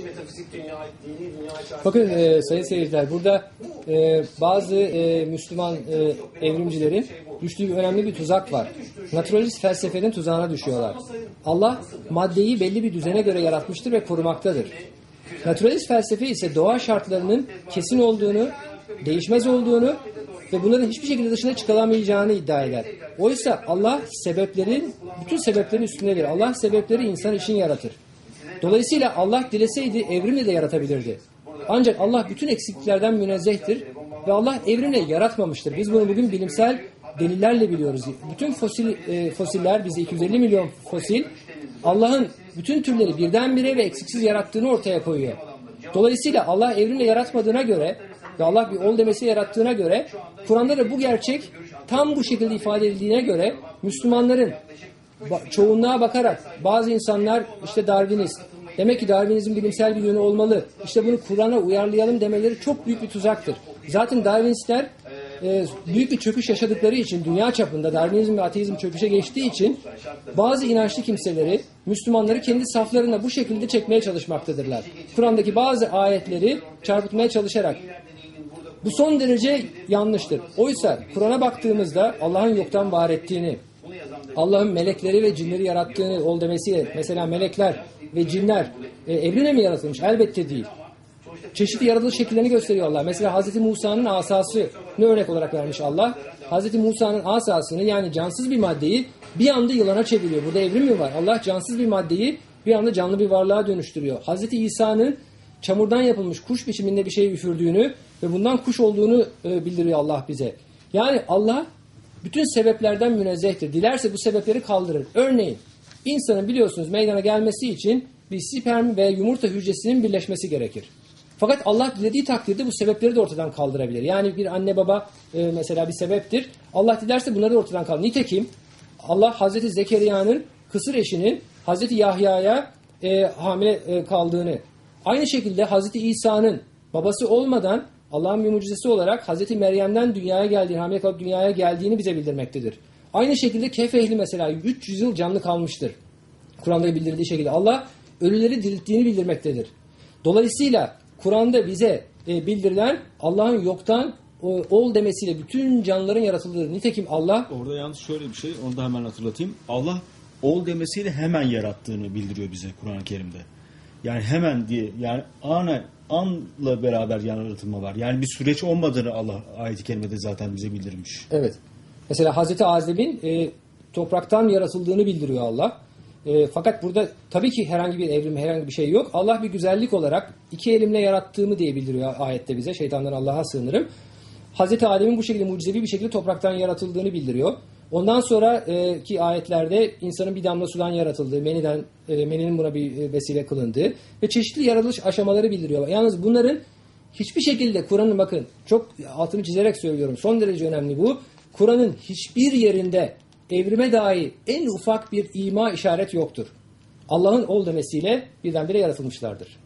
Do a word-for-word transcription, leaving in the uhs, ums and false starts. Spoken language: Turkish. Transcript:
metafizik dünya, dini dünya içerisinde... Bakın e, sayın seyirciler, burada e, bazı e, Müslüman e, evrimcilerin düştüğü önemli bir tuzak var. Naturalist felsefenin tuzağına düşüyorlar. Allah maddeyi belli bir düzene göre yaratmıştır ve korumaktadır. Naturalist felsefe ise doğa şartlarının kesin olduğunu, değişmez olduğunu ve bunların hiçbir şekilde dışına çıkılamayacağını iddia eder. Oysa Allah sebeplerin, bütün sebeplerin üstündedir. Allah sebepleri insan için yaratır. Dolayısıyla Allah dileseydi evrimle de yaratabilirdi. Ancak Allah bütün eksikliklerden münezzehtir ve Allah evrimle yaratmamıştır. Biz bunu bugün bilimsel delillerle biliyoruz. Bütün fosil e, fosiller, bize iki yüz elli milyon fosil, Allah'ın bütün türleri birdenbire ve eksiksiz yarattığını ortaya koyuyor. Dolayısıyla Allah evrimle yaratmadığına göre ve Allah bir ol demesi yarattığına göre, Kur'an'da da bu gerçek tam bu şekilde ifade edildiğine göre Müslümanların çoğunluğa bakarak bazı insanlar işte Darwinist, demek ki Darwinizm bilimsel bir yönü olmalı, İşte bunu Kur'an'a uyarlayalım demeleri çok büyük bir tuzaktır. Zaten Darwinistler e, büyük bir çöküş yaşadıkları için, dünya çapında Darwinizm ve ateizm çöküşe geçtiği için bazı inançlı kimseleri, Müslümanları kendi saflarına bu şekilde çekmeye çalışmaktadırlar. Kur'an'daki bazı ayetleri çarpıtmaya çalışarak. Bu son derece yanlıştır. Oysa Kur'an'a baktığımızda Allah'ın yoktan var ettiğini, Allah'ın melekleri ve cinleri yarattığını ol demesiyle, mesela melekler ve cinler e, evrimle mi yaratılmış? Elbette değil. Çeşitli yaratılış şekillerini gösteriyor Allah. Mesela Hazreti Musa'nın asasını örnek olarak vermiş Allah. Hazreti Musa'nın asasını, yani cansız bir maddeyi bir anda yılana çeviriyor. Burada evrim mi var? Allah cansız bir maddeyi bir anda canlı bir varlığa dönüştürüyor. Hazreti İsa'nın çamurdan yapılmış kuş biçiminde bir şey üfürdüğünü ve bundan kuş olduğunu e, bildiriyor Allah bize. Yani Allah bütün sebeplerden münezzehtir. Dilerse bu sebepleri kaldırır. Örneğin insanın biliyorsunuz meydana gelmesi için bir sperm ve yumurta hücresinin birleşmesi gerekir. Fakat Allah dilediği takdirde bu sebepleri de ortadan kaldırabilir. Yani bir anne baba e, mesela bir sebeptir. Allah dilerse bunları da ortadan kaldırır. Nitekim Allah Hazreti Zekeriya'nın kısır eşinin Hazreti Yahya'ya e, hamile e, kaldığını, aynı şekilde Hazreti İsa'nın babası olmadan Allah'ın bir mucizesi olarak Hazreti Meryem'den dünyaya geldiğini, hamile kalıp dünyaya geldiğini bize bildirmektedir. Aynı şekilde Kehf ehli mesela üç yüz yıl canlı kalmıştır. Kur'an'da bildirildiği şekilde Allah ölüleri dirilttiğini bildirmektedir. Dolayısıyla Kur'an'da bize e, bildirilen Allah'ın yoktan o, ol demesiyle bütün canlıların yaratıldığıdır. Nitekim Allah... Orada yalnız şöyle bir şey, onu da hemen hatırlatayım. Allah ol demesiyle hemen yarattığını bildiriyor bize Kur'an-ı Kerim'de. Yani hemen diye, yani ana anla beraber yaratılma var. Yani bir süreç olmadığını Allah ayet-i kerimede zaten bize bildirmiş. Evet. Mesela Hazreti Adem'in e, topraktan yaratıldığını bildiriyor Allah. E, fakat burada tabii ki herhangi bir evrim, herhangi bir şey yok. Allah bir güzellik olarak iki elimle yarattığımı diye bildiriyor ayette bize. Şeytandan Allah'a sığınırım. Hazreti Adem'in bu şekilde mucizevi bir şekilde topraktan yaratıldığını bildiriyor. Ondan sonraki ayetlerde insanın bir damla sudan yaratıldığı, meniden, e, meninin buna bir vesile kılındığı ve çeşitli yaratılış aşamaları bildiriyor. Yalnız bunların hiçbir şekilde Kur'an'ın, bakın çok altını çizerek söylüyorum, son derece önemli bu. Kur'an'ın hiçbir yerinde evrime dair en ufak bir ima işaret yoktur. Allah'ın ol demesiyle birdenbire yaratılmışlardır.